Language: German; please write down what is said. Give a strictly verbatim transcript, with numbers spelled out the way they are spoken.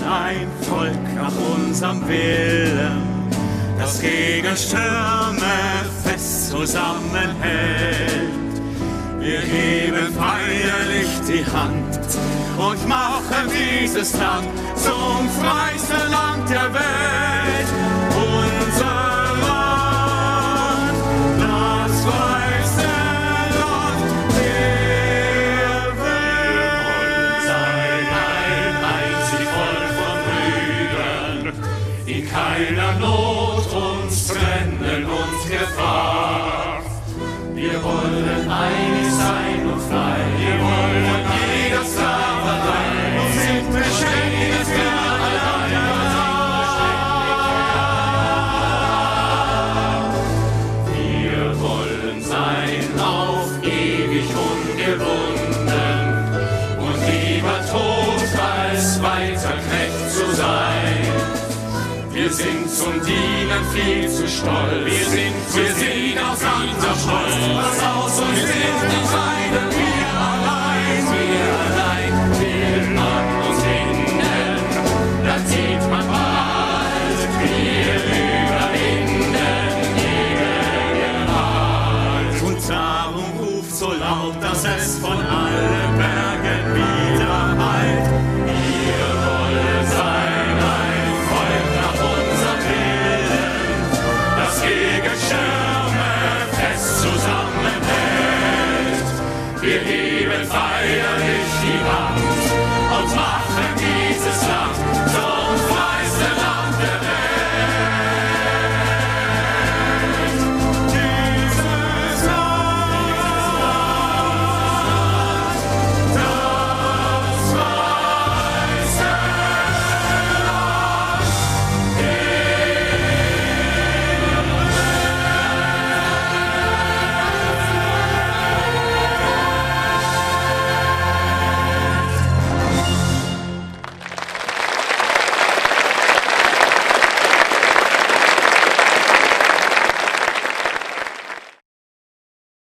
ein Volk nach unserem Willen, das gegen Stürme fest zusammenhält. Wir heben feierlich die Hand und machen dieses Land zum freisten Land der Welt. Unser Land, das freiste Land der Welt. Sein ein einzig Volk von Brüdern, die keiner Not uns trennen und Gefahr. Wir wollen einig sein und frei, wir wollen jeder Sklaverei und sind beschenkt für allein. Wir wollen sein auf ewig ungebunden und lieber tot als weiter Knecht zu sein. Wir sind zum Dienen viel zu stolz. Wir sind, wir sind auf unser Stolz. Was aus uns sind, die Seiden.